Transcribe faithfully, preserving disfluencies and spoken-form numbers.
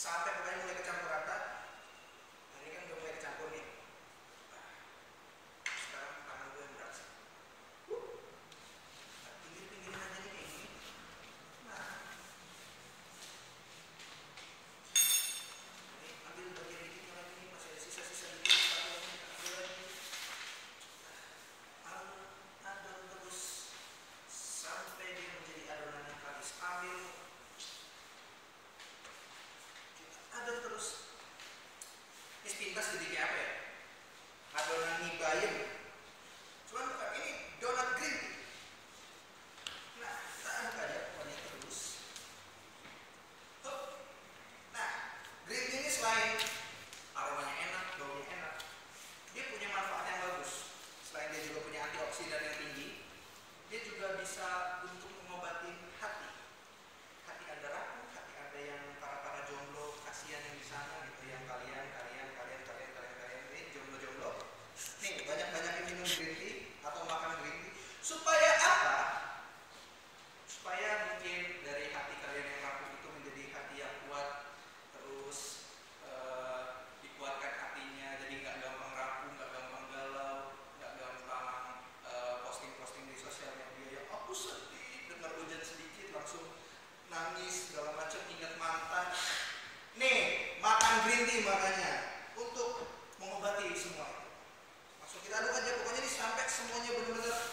sampai pokoknya mulai kecampur rata. Nah, ini kan udah mulai kecampur nih. Nah, sekarang tangan gue yang beraksi. Nah, pinggir-pinggirin aja nih kayak gini. Nah, ini ambil bagian dikitnya lagi nih, masih ada sisa-sisa dikit. Ambil lagi. Aduk, aduk terus sampai dia menjadi adonan yang kalis. Ambil, aduk terus. Ini sepintas jadi kayak apa ya? Adonan mie bayam. Cuman bukan, ini donat green tea. Nah, kita aduk aja pokoknya terus. Hup. Nah, green tea ini selain aromanya enak, baunya enak, dia punya manfaat yang bagus. Selain dia juga punya antioksidan yang tinggi, dia juga bisa untuk mengobati hati. Hati Anda rapuh, hati Anda yang para-para jomblo, kasihan yang di sana gitu, yang kalian, kalian, kalian, kalian, kalian, kalian ini jomblo-jomblo. Nih, banyak-banyakin minum green tea atau makan green tea. Supaya apa? Supaya mungkin dari hati kalian yang rapuh itu menjadi hati yang kuat, terus eh, dikuatkan hatinya, jadi nggak gampang rapuh, nggak gampang galau, nggak gampang eh, posting-posting di sosial media yang aku sedih, dengar hujan sedikit langsung nangis segala macam, ingat mantan. Nih, makan green tea makanya untuk mengobati semua itu. Langsung kita aduk aja pokoknya nih sampai semuanya benar-benar